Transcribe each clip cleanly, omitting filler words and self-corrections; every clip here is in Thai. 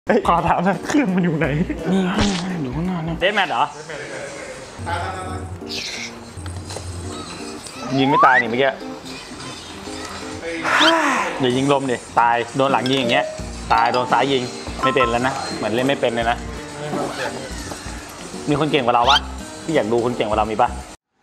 ขอถามนะเครื่องมันอยู่ไหนนี่อยู่ข้างหน้าเนี่ยเดสแมทเหรอยิงไม่ตายนี่เมื่อกี้อย่ายิงลมดิตายโดนหลังยิงอย่างเงี้ยตายโดนซ้ายยิงไม่เป็นแล้วนะเหมือนเล่นไม่เป็นเลยนะมีคนเก่งกว่าเราปะที่อยากดูคนเก่งกว่าเรามีปะ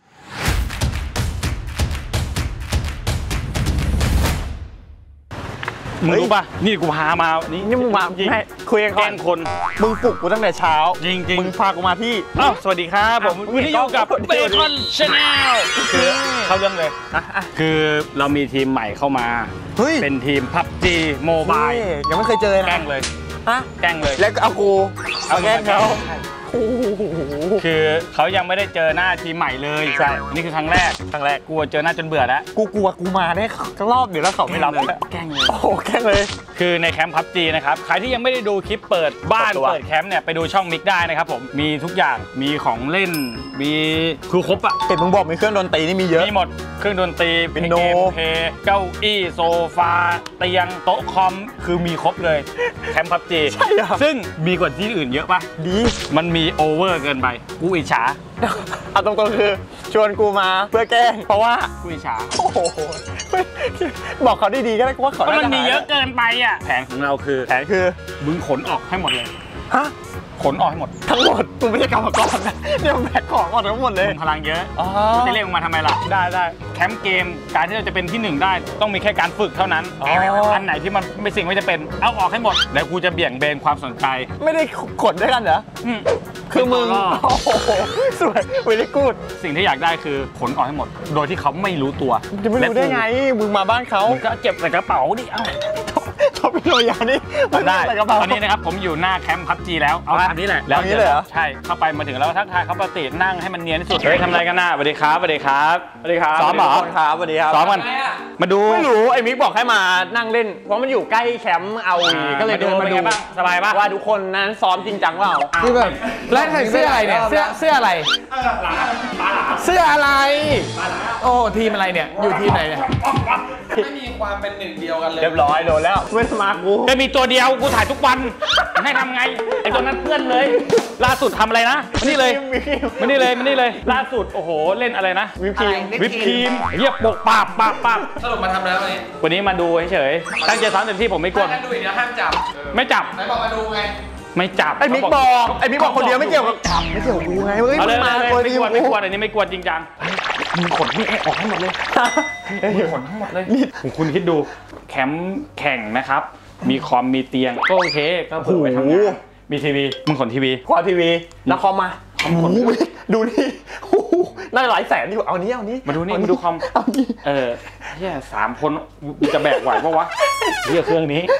มึงรู้ป่ะนี่กูพามานี่มึงมาให้คุยกันก่อนคนมึงปลุกกูตั้งแต่เช้าจริงมึงพากูมาที่สวัสดีครับผมวันนี้อยู่กับเบคอนชาแนลคือเข้าเรื่องเลยคือเรามีทีมใหม่เข้ามาเป็นทีม PUBG Mobile ยังไม่เคยเจอนะแกล้งเลยแกล้งเลยแล้วก็เอากูแกล้งเขาคือเขายังไม่ได้เจอหน้าทีมใหม่เลยใช่นี่คือครั้งแรกกูเจอหน้าจนเบื่อแล้วกูกลัวกูมาได้รอบเดี๋ยวแล้วเขาไม่รับแกล้งเลยโอ้โหแกล้งเลยคือในแคมป์ PUBG นะครับใครที่ยังไม่ได้ดูคลิปเปิดบ้านเปิดแคมป์เนี่ยไปดูช่องมิกได้นะครับผมมีทุกอย่างมีของเล่นมีคือครบอ่ะเห็นมึงบอกมีเครื่องดนตรีนี่มีเยอะมีหมดเครื่องดนตรีเป็นเกมเพย์เก้าอี้โซฟาเตียงโต๊ะคอมคือมีครบเลยแคมป์ PUBG ซึ่งมีกว่าที่อื่นเยอะป่ะดีมันมีโอเวอร์เกินไปกูอิจฉาเอาตรงๆคือชวนกูมาเพื่อแกล้งเพราะว่ากูอิจฉาโอ้โหบอกเขาดีๆก็ได้ว่าเขามันมีเยอะเกินไปอ่ะแผนของเราคือมึงขนออกให้หมดเลยฮะขนออกให้หมดทั้งหมดกูไม่ใช่กรรมกรนะเนี่ยแบกของออกทั้งหมดเลยพลังเยอะจะเรียกมาทำไมล่ะได้แคมป์เกมการที่เราจะเป็นที่1ได้ต้องมีแค่การฝึกเท่านั้นอันไหนที่มันไม่สิ่งไม่จะเป็นเอาออกให้หมดแล้วกูจะเบี่ยงเบนความสนใจไม่ได้ขนด้วยกันเหรอคือมึงโอ้โหสวยเวลี่กูดสิ่งที่อยากได้คือขนออกให้หมดโดยที่เขาไม่รู้ตัวจะไม่รู้ได้ไงมึงมาบ้านเขามึงก็เก็บใส่กระเป๋าดิเขาเป็นตัวยานี่ได้ตอนนี้นะครับผมอยู่หน้าแคมป์ PUBG แล้วเอาอันนี้แหละแล้วนี่เลยเหรอใช่เข้าไปมาถึงแล้วทักทายเขาปกตินั่งให้มันเนียนที่สุดเฮ้ยทำอะไรกันน่ะสวัสดีครับสวัสดีครับสวัสดีครับซ้อมเหรอครับสวัสดีครับซ้อมกันมาดูไม่รู้ไอ้มิกบอกให้มานั่งเล่นเพราะมันอยู่ใกล้แคมป์เอาก็เลยเดินมาดูสบายป่ะว่าทุกคนนั้นซ้อมจริงจังเปล่าคือแบบแล้วใส่เสื้ออะไรเนี่ยเสื้ออะไรเสื้ออะไรโอ้ทีมอะไรเนี่ยอยู่ทีมไหนเนี่ยไม่มีความเป็นหนึ่งเดียวกันเลยเรียบร้อยโดนแล้วไม่มากูจะมีตัวเดียวกูถ่ายทุกวันให้ทำไงไอ้ตัวนั้นเพื่อนเลยล่าสุดทำอะไรนะมานี่เลยล่าสุดโอ้โหเล่นอะไรนะวิปครีมเยียบปกปาบสรุปมาทำแล้ววันนี้มาดูเฉยๆตั้งใจซ้อมเต็มที่ผมไม่กลัวดูอีกนะห้ามจับไม่จับไหนบอกมาดูไงไม่จับไอ้มิกบอกคนเดียวไม่เกี่ยวกับจับไม่เกี่ยวกับกูไงเฮ้ยมาไม่กลัวอันนี้ไม่กลัวจริงจังมึงขนนี่ออกให้หมดเลยมึงขนทั้งหมดเลยคุณคิดดูแคมป์แข่งนะครับมีคอมมีเตียงก็โอเคก็เผื่อไปทำงานมีทีวีมึงขนทีวีแล้วคอมมาดูนี่ได้หลายแสนอยู่เอานี้มาดูนี่มาดูคอมเนี่ย3 คนจะแบกไหวปะวะเรื่องเครื่องนี้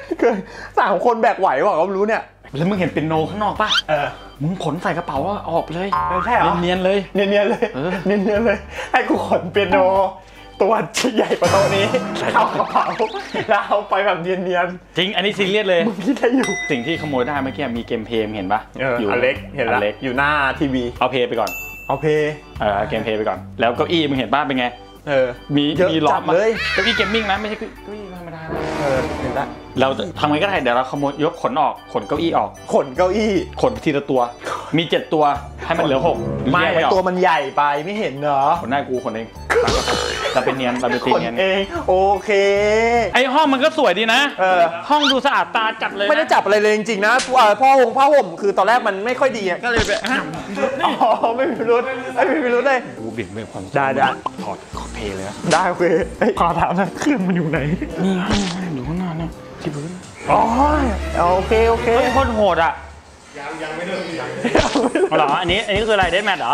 3 คนแบกไหววะก็ไม่รู้เนี่ยแล้วมึงเห็นเป็นโนข้างนอกป่ะมึงขนใส่กระเป๋าออกเลยใช่เหรอเนียนเลยให้กูขนเปียโนตัวใหญ่กว่าโต๊ะนี้เข้ากระเป๋าแล้วเอาไปแบบเนียนๆจริงอันนี้ซีเรียสเลยมึงคิดได้อยู่สิ่งที่ขโมยได้เมื่อกี้มีเกมเพย์เห็นปะอยู่อเล็กเห็นแล้วอยู่หน้าทีวีเอาเพย์ไปก่อนเอาเพย์เกมเพย์ไปก่อนแล้วเก้าอี้มึงเห็นป่ะเป็นไงมีล้อมเลยเก้าอี้เกมมิ่งนะไม่ใช่เก้าอี้ธรรมดาเห็นแล้วเราทำไงก็ได้เดี๋ยวเราขโมยยกขนออกขนเก้าอี้ออกขนเก้าอี้ขนทีละตัวมี7 ตัวให้มันเหลือ6 ไม่ตัวมันใหญ่ไปไม่เห็นเหรอขนได้กูขนเองเราเป็นเนียนเราเป็นตีเนียนเองโอเคไอห้องมันก็สวยดีนะห้องดูสะอาดตาจัดเลยไม่ได้จับอะไรเลยจริงๆนะผ้าห่มคือตอนแรกมันไม่ค่อยดีก็เลยแบบไม่มีรุ้เลยกูเบี่ยงเบนความได้ถอดเพลเลยนะได้โอเคขอถามนะเครื่องมันอยู่ไหนนี่อยู่ข้างหน้าเนี่ยที่พื้นโอเคโคตรโหดอ่ะยังไม่เริ่มเหรออันนี้คืออะไรเดสแมทเหรอ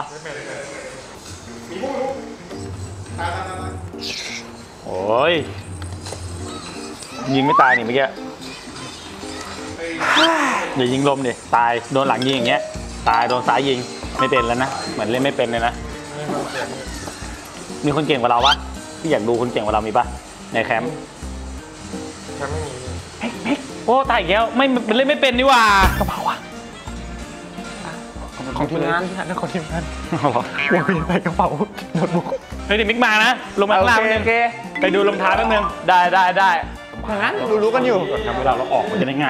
โอ้ยยิงไม่ตายนี่เมื่อกี้อย่ายิงลมดิตายโดนหลังยิงอย่างเงี้ยตายโดนซ้ายยิงไม่เป็นแล้วนะเหมือนเล่นไม่เป็นเลยนะมีคนเก่งกว่าเราปะที่อยากดูคนเก่งกว่าเรามีปะในแคมป์ไม่มีโอ้ตายอีกแล้วไม่เล่นไม่เป็นนี่ว่ากระเป๋าอะของทีมงานนั่นของทีมงานวางไปกระเป๋าโน้ตบุ๊กเฮ้ยมิกมานะลงมาข้างล่างนึงไปดูรองเท้าแป๊บนึงได้กระเป๋อย่างนั้นรู้กันอยู่ทำเวลาเราออกมันจะได้ง่าย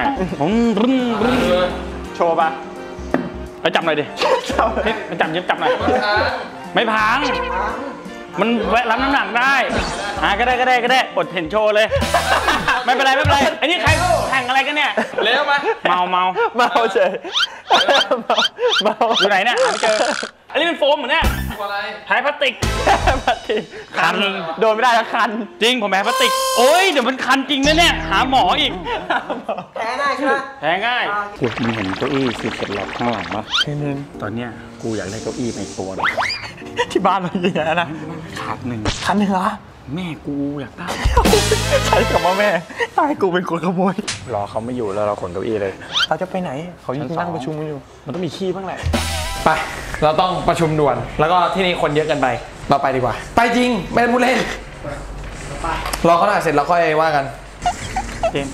โชว์ป่ะแล้วจับหน่อยดิเฮ้ยมันจับหน่อยไม่พังมันรับน้ำหนักได้ก็ได้อดเห็นโชว์เลยไม่เป็นไรไอ้นี่ใครแข่งอะไรกันเนี่ยเร็วมาเมาเฉยเมาอยู่ไหนเนี่ยไม่เจออันนี้เป็นโฟมเหมือนเนี่ยอะไรแพ้พลาสติกคันโดนไม่ได้แล้วคันจริงผมแพ้พลาสติกโอ้ยเดี๋ยวมันคันจริงนะเนี่ยหาหมออีกแพ้ง่ายใช่ไหมแพ้ง่ายมึงเห็นเก้าอี้ซีเค็ดแลบข้างหลังปะตอนเนี้ยกูอยากได้เก้าอี้ไปตัวนึงที่บ้านเราอย่างนี้นะขาด1 คันเหรอแม่กูอยากได้ใช้คำว่าแม่ให้กูเป็นคนขโมยรอเขาไม่อยู่แล้วเราขนเก้าอี้เลยเขาจะไปไหนเขายังนั่งประชุมกันอยู่มันต้องมีขี้บ้างแหละไปเราต้องประชุมด่วนแล้วก็ที่นี่คนเยอะกันไปเราไปดีกว่าไปจริงไม่ได้พูดเล่นรอเขาหน่อยเสร็จเราค่อยว่ากันเจม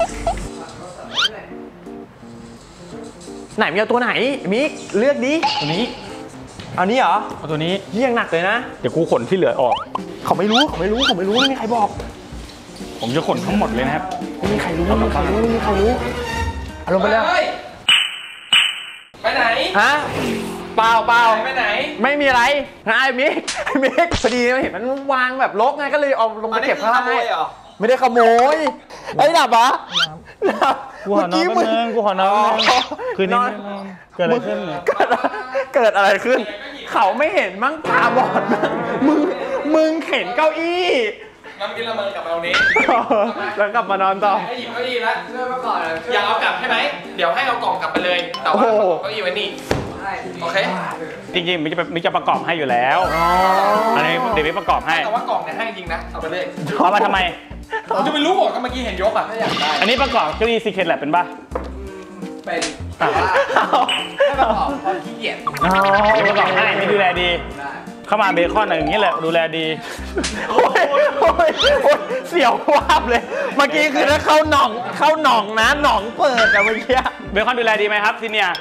ไหนมีเอาตัวไหนมิกเลือกดิตัวนี้เอานี้เหรอเอาตัวนี้ยี่ยังหนักเลยนะเดี๋ยวกูขนที่เหลือออกเขาไม่รู้ไม่มีใครบอกผมจะขนทั้งหมดเลยนะครับไม่มีใครรู้เอาลงไปเลยไปไหนฮะเปล่าไปไหนไม่มีอะไรนะไอ้มิกพอดีเห็นมันวางแบบรกไงก็เลยเอาลงมาเก็บข้างล่างไม่ได้ขโมยไอ้ดับอ่ะกูขอนอนคืนนี้เกิดอะไรขึ้นเกิดอะไรขึ้นเขาไม่เห็นมั้งตาบอดมึงเห็นเก้าอี้งั้นกินละเมอกลับมาตรงนี้แล้วกลับมานอนต่อให้หยิบเก้าอี้แล้วเริ่มมาก่อนอย่าเอากลับใช่ไหมเดี๋ยวให้เอากล่องกลับไปเลยแต่ว่าเก้าอี้ไว้นี่โอเคจริงๆมิจะประกอบให้อยู่แล้วอันนี้เดี๋ยวมิประกอบให้แต่ว่ากล่องเนี่ยให้จริงนะเอาไปเลยเอามาทำไมผมจะไปรู้หมดก็เมื่อกี้เห็นยกอ่ะถ้าอยากได้อันนี้ประกอบเก้าอี้ซีเค็ดแลบเป็นป่ะเป็นแต่ว่าให้ประกอบพอขี้เกียจประกอบให้ไม่ดูแลดีเข้ามาเบคอนอย่างนี้แหละดูแลดีโอ้ยเสียววาบเลยเมื่อกี้คือถ้าเข้าหนองนะหนองเปิดอะเมื่อกี้เบคอนดูแลดีไหมครับซีเนีย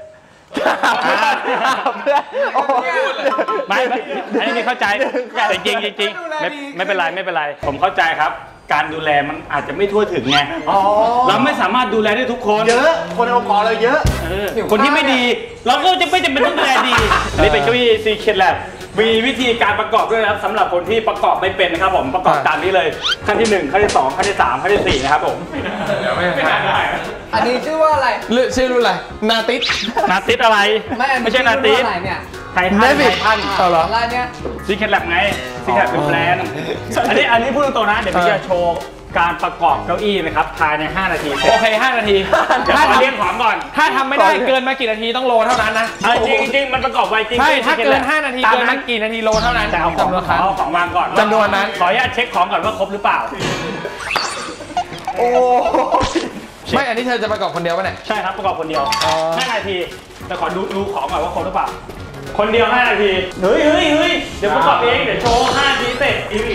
ไม่อันนี้เข้าใจแต่จริงไม่เป็นไรผมเข้าใจครับการดูแลมันอาจจะไม่ทั่วถึงไงเราไม่สามารถดูแลได้ทุกคนเยอะคนในองค์กรเราเยอะคนที่ไม่ดีเราก็จะไม่จำเป็นต้องดูแลดีอันนี้เป็นเก้าอี้ซีเค็ดแลบมีวิธีการประกอบด้วยนะครับสำหรับคนที่ประกอบไม่เป็นนะครับผมประกอบตามนี้เลยขั้นที่1ขั้นที่2ขั้นที่3ขั้นที่4นะครับผมไม่ได้อันนี้ชื่อว่าอะไรชื่อรุ่นอะไรนาติสอะไรไม่ใช่นาติสไททันเหรออะไรเนี่ยซีเค็ดแลบไงซีเค็ดเป็นแบรนด์อันนี้พูดตรงๆนะเดี๋ยวพี่จะโชว์การประกอบเก้าอี้นะครับภายใน5 นาทีโอเค5 นาทีถ้าเรียกของก่อนถ้าทำไม่ได้เกินมากี่นาทีต้องโลเท่านั้นนะจริงมันประกอบไวจริงใช่ถ้าเกิน5 นาทีเกินมากี่นาทีโลเท่านั้นแต่เอาของวางก่อนจำนวนนั้นขออนุญาตเช็คของก่อนว่าครบหรือเปล่าโอ้ไม่อันนี้เธอจะประกอบคนเดียวป่ะเนี่ยใช่ครับประกอบคนเดียว5 นาทีแต่ขอดูของก่อนว่าครบหรือเปล่าคนเดียว5 นาทีเฮ้ยเดี๋ยวประกอบเองเดี๋ยวโชว์5 นาทีเสร็จอีก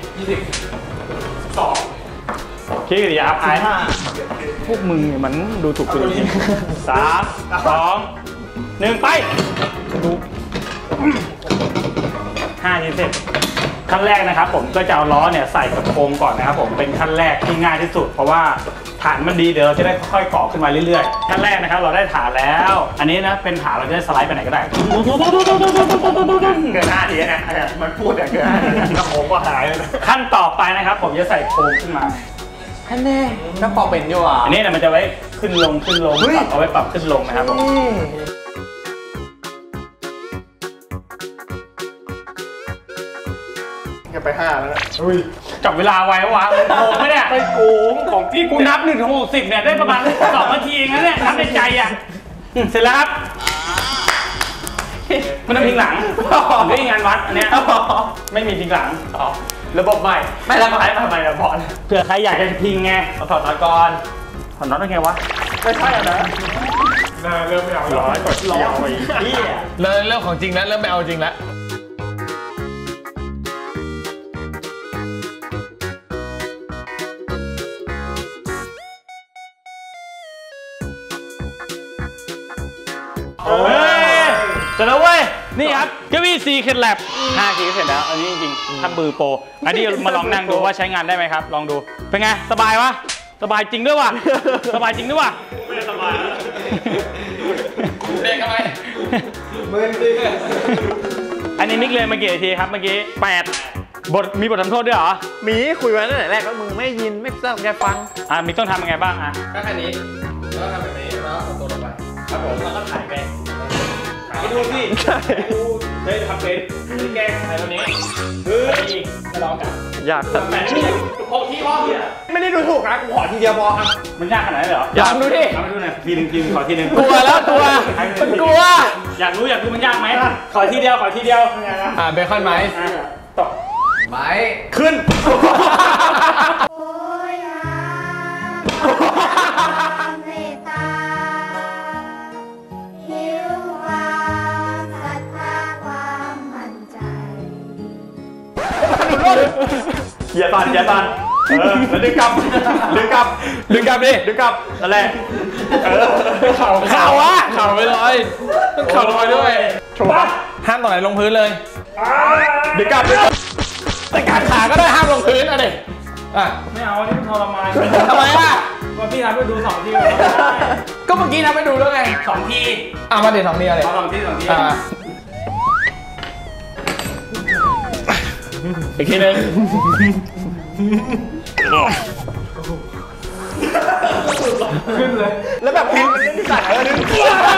2คิดกันดิครับพวกมึงเนี่ยมันดูถูกตัวเอง3 2 1ไปดู5 นาทีเสร็จขั้นแรกนะครับผมก็จะเอาล้อเนี่ยใส่กระโปรงก่อนนะครับผมเป็นขั้นแรกที่ง่ายที่สุดเพราะว่าฐานมันดีเดี๋ยวเราจะได้ค่อยๆก่อขึ้นมาเรื่อยๆขั้นแรกนะครับเราได้ฐานแล้วอันนี้นะเป็นฐานเราจะได้สไลด์ไปไหนก็ได้เกิน5 นาทีนะมันพูดอย่างเกิน5 นาทีกระโปรงก็หายเลยขั้นต่อไปนะครับผมจะใส่โครงขึ้นมาขั้นแน่ก็พอเป็นอยู่อ่ะอันนี้มันจะไว้ขึ้นลงเอาไว้ปรับขึ้นลงนะครับผมไป5แล้วจับเวลาไว้วะโกงไม่ได้ไปโกงของที่กูนับ1 ถึง 60เนี่ยได้ประมาณ2 นาทีเองนะเนี่ยนับในใจอ่ะเสร็จแล้วครับมันต้องพิงหลังไม่มีงานวัดอันเนี้ยไม่มีพิงหลังระบบใหม่ไม่ระบบใหม่ทำไมระบบเผื่อใครอยากจะพิงไงถอดน็อตก่อนถอดน็อตได้ไงวะไม่ใช่อ่ะนะเริ่มไม่เอาร้อยกดร้อยเริ่มของจริงแล้วเริ่มไม่เอาจริงแล้วเสร็จแล้วเว้ยนี่ครับเก้าอี้ซีเค็ดแลบ5 นาทีก็เสร็จแล้วอันนี้จริงๆทำมือโปรอันนี้มาลองนั่งดูว่าใช้งานได้ไหมครับลองดูเป็นไงสบายวะสบายจริงด้วยว่ะ สบายจริงด้วยว่ะไม่ได้สบายแล้วเด็กทำไมอันนี้มิกเลยมากี่นาทีครับเมื่อกี้มีบททำโทษด้วยเหรอมีคุยไว้ตั้งแต่แรกแล้วมึงไม่ยินไม่ทราบแกฟังมิกต้องทำยังไงบ้างก็แค่นี้แล้วทำแบบนี้แล้วเอาตัวลงไปครับผมแล้วก็ถ่ายไปถ่ายให้ดูสิดูได้ทำเป็นแกล้งถ่ายตัวนี้จะลองกันอยากสักแต่พกที่ห้องเนี่ยไม่ได้ดูถูกนะกูขอทีเดียวพอครับมันยากขนาดไหนเหรออยากดูดิเอาไปดูหน่อยทีหนึ่งขอทีหนึ่งกลัวแล้วกลัวมันกลัวอยากรู้มันยากไหมขอทีเดียวเบคอนไหมตบไหมขึ้นเมตตาหิวความศรัทธาความมั่นใจอย่าตันแล้วดึงกลับดิดึงกลับนั่นแหละเข่าอะเข่าไปลอยเข่าลอยด้วยโชว์ห้ามตรงไหนลงพื้นเลยดึงกลับแต่การขาก็ได้ห้ามลงพื้นอ่ะดิอ่ะไม่เอาอันนี้มันทรมานทำไมอ่ะว่าพี่ทำไปดู2 ทีเลยก็เมื่อกี้ทำไปดูแล้วไง 2 ทีมาเดี๋ยว2 ทีอะไรเอา2 ทีอีกทีนึงแล้วแบบพิมพ์มันเล่นที่สั่นดึง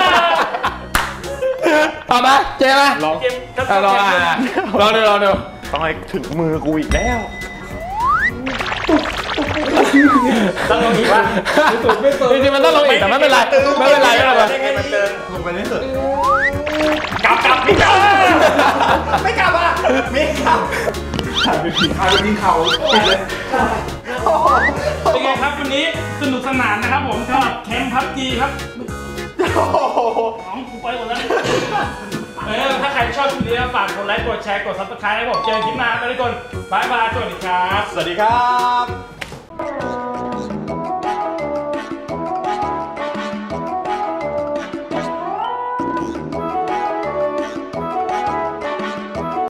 เอามาเจ๊มาลองลองดูต้องให้ถึงมือกูอีกแล้วต้องลงอีกวะจริงๆมันต้องลงอีกแต่ไม่เป็นไรไม่เป็นไรลงไปได้สุดกลับไม่กลับไม่กลับอ่ะไม่กลับถ่ายไปกินเขาปิดเลยเป็นไงครับวันนี้สนุกสนานนะครับผมสำหรับแคมป์พับจีครับของกูไปหมดแล้วถ้าใครชอบคลิปนี้ฝากกดไลค์กดแชร์กด Subscribe ให้ผมเจอคลิปหน้าครับทุกคนบ๊ายบายสวัสดีครับสวัสดีครับ